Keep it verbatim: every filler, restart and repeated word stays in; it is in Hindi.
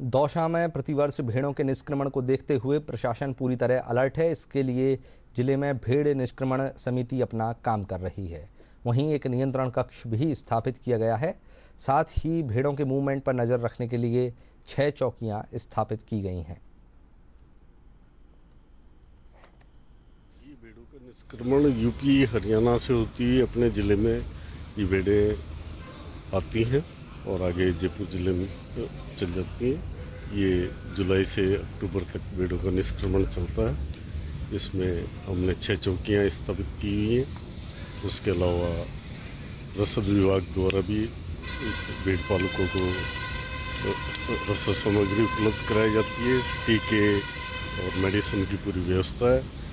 दौसा में प्रतिवर्ष भेड़ों के निष्क्रमण को देखते हुए प्रशासन पूरी तरह अलर्ट है। इसके लिए जिले में भेड़ निष्क्रमण समिति अपना काम कर रही है। वहीं एक नियंत्रण कक्ष भी स्थापित किया गया है। साथ ही भेड़ों के मूवमेंट पर नजर रखने के लिए छह चौकियां स्थापित की गई हैं। ये भेड़ों का निष्क्रमण यूपी हरियाणा से होती है। अपने जिले में ये भेड़ें आती हैं और आगे जयपुर जिले में चल जाती हैं। ये जुलाई से अक्टूबर तक भेड़ों का निष्क्रमण चलता है। इसमें हमने छह चौकियां स्थापित की हुई हैं। उसके अलावा रसद विभाग द्वारा भी भेड़ पालकों को रसद सामग्री उपलब्ध कराई जाती है। टीके और मेडिसिन की पूरी व्यवस्था है।